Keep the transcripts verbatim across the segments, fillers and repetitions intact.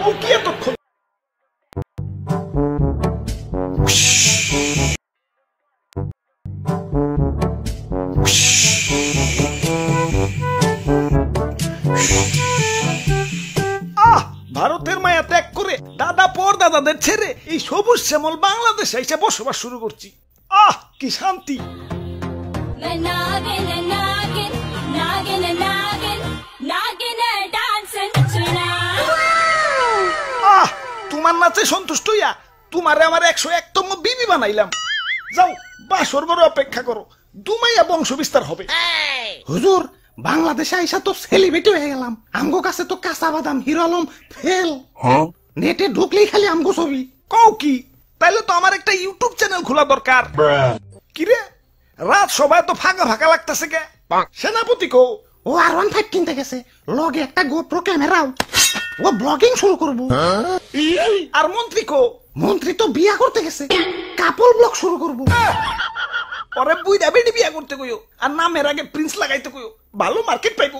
ও কি এতক্ষণ? ভারতের মায়া ত্যাগ করে দাদা পর দাদাদের ছেড়ে এই সবুজ শ্যামল বাংলাদেশে এসে বসবাস শুরু করছি। আহ কি শান্তি! আহ তোমার নাচে সন্তুষ্ট হইয়া তোমারে আমার একশো একতম বিবি বানাইলাম। যাও বাসর ঘরে অপেক্ষা করো, দুমাইয়া বংশ বিস্তার হবে। হুজুর, বাংলাদেশে আইসা তো সেলিব্রিটি হয়ে গেলাম। আমগো কাছে তো কাঁচা বাদাম হিরো আলম ফেল। নেটে ঢুকলেই খালি আমগো ছবি। কও কি? তাইলে তো আমার একটা ইউটিউব চ্যানেল খোলা দরকার। কিরে রাত সবাই তো ফাঁকা ফাঁকা লাগতেছে কে? সেনাপতি কো? ও আর ওয়ান ফাইভ কিনতে গেছে, লগে একটা গোপ্রো ক্যামেরাও। ও ব্লগিং শুরু করবো। আর মন্ত্রী কো? মন্ত্রী তো বিয়া করতে গেছে, কাপল ব্লগ শুরু করবো। পরে বুইড়া বেডি বিয়া করতে কইও, আর নামের আগে প্রিন্স লাগাইতে কইও, ভালো মার্কেট পাইবো।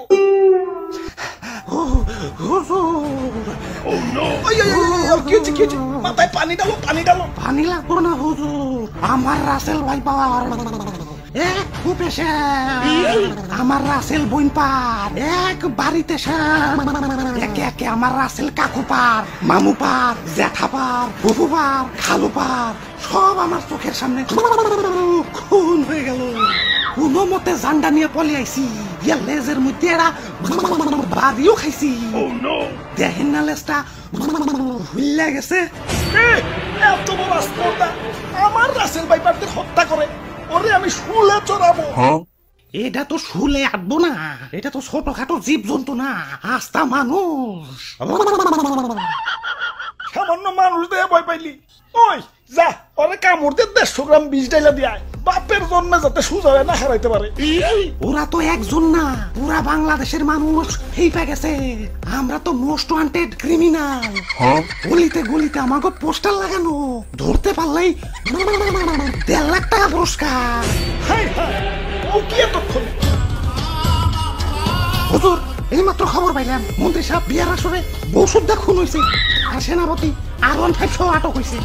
মাথায় পানি ডালো, পানি ডালো। পানি লাগবো না হুজুর, আমার রাসেল ভাই পাওয়ার এক খুপেছে, আমার রাসেল বইন পার এক বাড়িতে একে একে আমার রাসেল কাকু পার, মামু পার, জ্যাঠা পার, ফুফু পার, খালু পার, সব আমার চোখের সামনে খুন হয়ে গেল। কোনো মতে জান্ডা নিয়ে পলে আইসি, ইয়া লেজের মধ্যে এরা বাড়িও খাইছি। দেখেন না লেজটা হুইল্লা গেছে। এত বড় স্পর্ধা আমার রাসেল ভাইপারদের হত্যা করে, ওরে আমি শুলে চড়াবো। এটা তো শুলে আটবো না, এটা তো ছোটখাটো জীব জন্তু না, আস্তা মানুষ। সামান্য মানুষ দিয়ে ভয় পাইলি? ওই যা ওরে কামড় দিয়ে দেড়শো গ্রাম বিষ ডাইলা দিয়ে বাপের জন্মে যাতে সুজা না হারাইতে পারে। ওরা তো একজন না, পুরা বাংলাদেশের মানুষ হেইপা গেছে। আমরা তো মোস্ট ওয়ান্টেড ক্রিমিনাল। গলিতে গলিতে আমাকে পোস্টার লাগানো, ধরতে পারলেই দেড় লাখ টাকা পুরস্কার। হাই হাই, ও কি এতক্ষণ? হুজুর, এই মাত্র খবর পাইলাম মন্ত্রী সাহেব বিয়ার আসরে বউ সুদ্ধা খুন হয়েছে, আর সেনাপতি আর ওয়ান ফাইভ সহ আটক হয়েছে।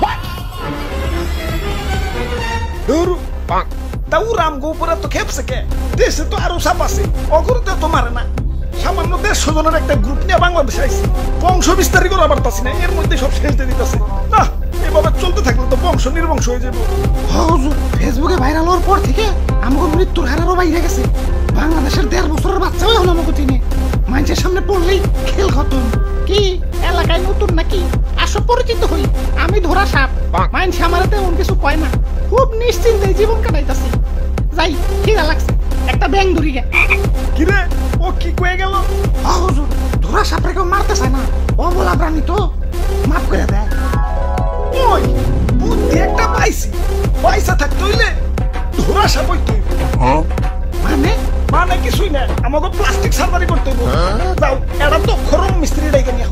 দাউরাম গোপরে তো খেপছে কে? দেশে তো আরো সাপ আছে, অগরতে তো মারে না। সামান্য দেড়শো জনের একটা গ্রুপ নিয়ে বাংলাদেশে আইছে, বংশ বিস্তারি করা পারতাছি না, এর মধ্যে সব শেষ দিয়ে দিতেছে। না এভাবে চলতে থাকলে তো বংশ নির্বংশ হয়ে যাবে। হুজুর, ফেসবুকে ভাইরাল হওয়ার পর থেকে আমাকে মৃত্যুর হারারও বাইরে গেছে। বাংলাদেশের দেড় বছরের বাচ্চাও হলো আমাকে চিনে, মানুষের সামনে পড়লেই খেল খতম। কি এলাকায় নতুন নাকি? আসো পরিচিত হই, আমি ধরা সাপ। মানুষ আমার তেমন কিছু কয় না, খুব নিশ্চিন্তে জীবন কাটাইতাছি। যাই, খিদা লাগছে, একটা ব্যাং ধরি গে। কিরে ও কি কয়ে গেল? হুজুর, ধরা সাপরে কেউ মারতে চায় না, অবলা প্রাণী তো, মাফ করে দেয়। ওই বুদ্ধি একটা পাইছি, পয়সা থাকতে হইলে ধরা সাপ হইতে হইবে। মানে মানে কিছুই না, আমাকে প্লাস্টিক সার্জারি করতে হইব। যাও এটা তো খরম মিস্ত্রি ডাইকে নিয়ে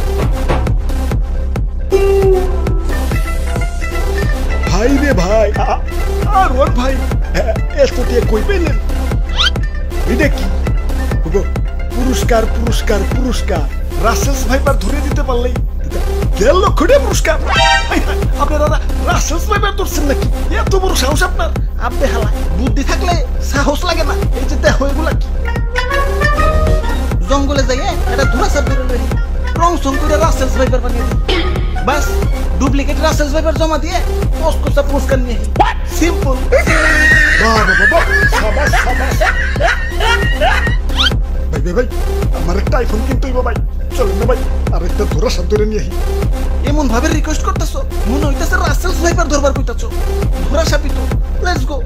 ভাই রে ভাই। আর ওর ভাই এত দিয়ে কই পেলেন? এটা কি পুরস্কার? পুরস্কার পুরস্কার রাসেলস ভাইপার ধরে দিতে পারলেই দেড় লক্ষ টাকা পুরস্কার। আপনারা রাসেলস ভাইপার ধরছেন নাকি? এত বড় সাহস আপনার? আপনি হালা বুদ্ধি থাকলে সাহস লাগে না। এই যে দেখো এগুলা কি, জঙ্গলে যাইয়ে এটা ধরা সাপ ধরে লই, রং সং করে রাসেলস ভাইপার বানিয়ে দিই। বাস ডুপ্লিকেট রাসেলস ভাইপার জমা দিয়ে পোস্ট করতে পুরস্কার নিয়ে সিম্পল। বাবা বাবা সাবাস সাবাস। ভাই ভাই ভাই আমার একটা আইফোন কিনতে হইব ভাই, চলেন না ভাই আর একটা ধরা সাপ ধরে নিয়ে। এমন ভাবে রিকোয়েস্ট করতেছো মনে হইতেছে রাসেলস ভাইপার ধরবার কইতাছো। ধরা সাপই তো, লেটস গো।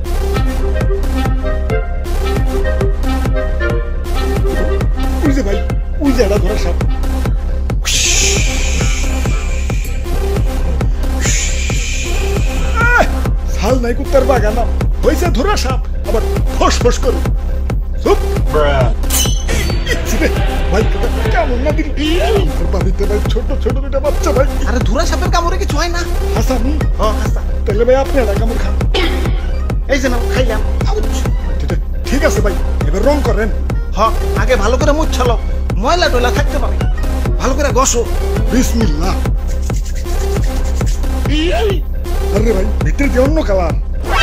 ওই যে ভাই, ওই যে এটা ধরা সাপ। হাল নাই কুত্তার বাগানা হয়েছে ধরা সাপ, আবার ফস ফস করে। ভাই কেমন না দিল বাড়িতে ভাই, ছোট ছোট দুটা বাচ্চা ভাই। আরে ধরা সাপের কামড়ে কিছু হয় না। হাসানি হ্যাঁ হাসা, তাহলে ভাই আপনি একটা কামড় খান। এই যে না খাইলাম। ঠিক আছে ভাই, এবার রং করেন। হ্যাঁ আগে ভালো করে মুছালো, ময়লা টয়লা থাকতে পারে, ভালো করে ঘষো। বিসমিল্লাহ। আরে ভাই ভিতরে দিয়ে অন্য কালার।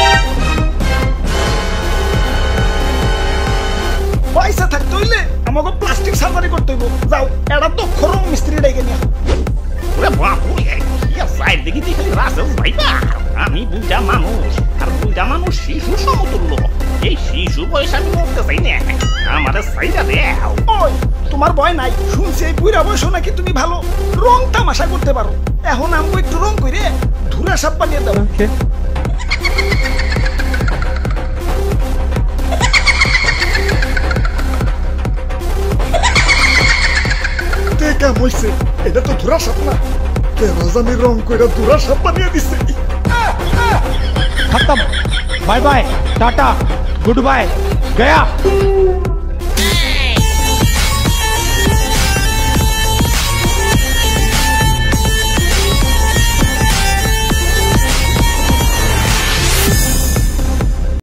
পয়সা থাকতে হইলে আমাকে প্লাস্টিক সার্জারি করতে হইব। যাও এটা তো খরম মিস্ত্রি ডেকে নিয়ে। ওরে বাবু সাইড দেখি তুই খালি রাসেল ভাই না। আমি বুঝা মানুষ আর বুঝা মানুষ শিশু সমতুল্য। এই শিশু বয়স আমি মরতে চাই না। আমার সাইডা দেও। ওই তোমার ভয় নাই? শুনছি এই বুড়া বয়স নাকি তুমি ভালো রং তামাশা করতে পারো। এখন আমাকে একটু রং করে ধুরা সাপ বানিয়ে দাও। কাম হইছে, এটা তো ধুরা সাপ না। রাজানি রং করে ধুরা সাপ বানিয়ে দিছে। खत्म। Bye bye tata goodbye गया।